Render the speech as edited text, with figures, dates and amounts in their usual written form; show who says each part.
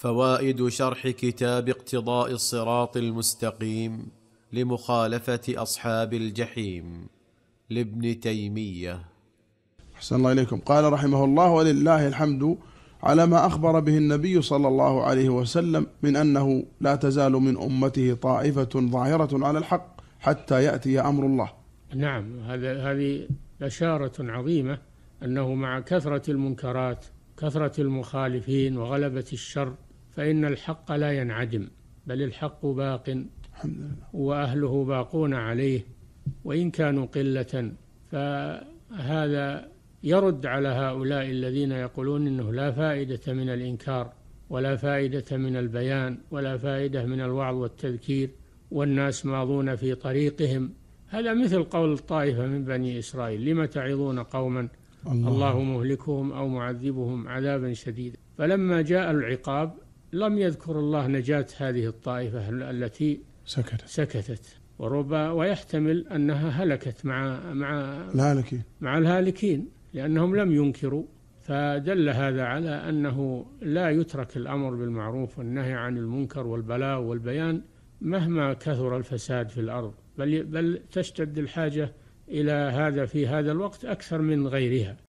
Speaker 1: فوائد شرح كتاب اقتضاء الصراط المستقيم لمخالفة أصحاب الجحيم لابن تيمية.
Speaker 2: أحسن الله إليكم. قال رحمه الله: ولله الحمد على ما أخبر به النبي صلى الله عليه وسلم من أنه لا تزال من أمته طائفة ظاهرة على الحق حتى يأتي أمر الله.
Speaker 3: نعم، هذه بشارة عظيمة، أنه مع كثرة المنكرات، كثرة المخالفين وغلبة الشر، فإن الحق لا ينعدم، بل الحق باق
Speaker 2: الحمد لله،
Speaker 3: وأهله باقون عليه وإن كانوا قلة. فهذا يرد على هؤلاء الذين يقولون إنه لا فائدة من الإنكار ولا فائدة من البيان ولا فائدة من الوعظ والتذكير والناس ماضون في طريقهم. هذا مثل قول الطائفة من بني إسرائيل: لم تعظون قوما الله مهلكهم أو معذبهم عذابا شديدا. فلما جاء العقاب لم يذكر الله نجاة هذه الطائفة التي سكتت، ويحتمل أنها هلكت مع الهالكين لأنهم لم ينكروا. فدل هذا على أنه لا يترك الأمر بالمعروف والنهي عن المنكر والبلاغ والبيان مهما كثر الفساد في الأرض، بل تشتد الحاجة إلى هذا في هذا الوقت أكثر من غيرها.